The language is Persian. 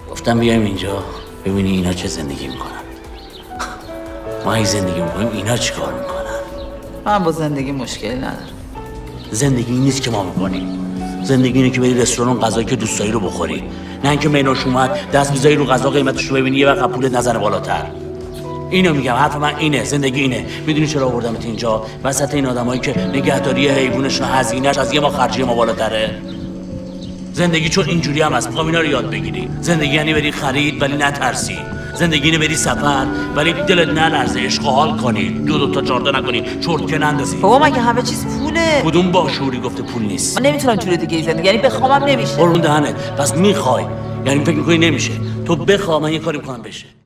گفتم بیایم اینجا ببینی اینا چه زندگی میکنن. ما این زندگی میکنیم، اینا چی کار میکنن؟ من با زندگی مشکلی ندارم. زندگی این نیست که ما میکنیم. زندگی اینه که بری رستوران غذایی که دوست داری رو بخوری، نه اینکه مینوش اومد دست بزنی رو غذا قیمتش رو ببینی یه وقت پولت نظر بالاتر. اینو میگم، حرف من اینه، زندگی اینه. میدونی چرا آوردمت اینجا؟ وسط این آدمایی که نگهداری حیوانشون هزینه‌اش از یه ما خرجی ما بالاتره. زندگی چون اینجوری هم هست، میخوام اینا رو یاد بگیری. زندگی یعنی بری خرید ولی نترسی. زندگی اینه بری سفر ولی دلت نلرزه، عشق و حال کنی، دو تا چهار تا نکنی، چرت که نندازی. بابا مگه همه چیز پوله؟ کدوم با شعوری گفته پول نیست؟ من نمیتونم جوری دیگه زندگی، یعنی بخوامم نمیشه. قربون دهنت. پس میخوای، یعنی فکر می‌کنی نمیشه. تو بخوا، من یه کاری می‌کنم بشه.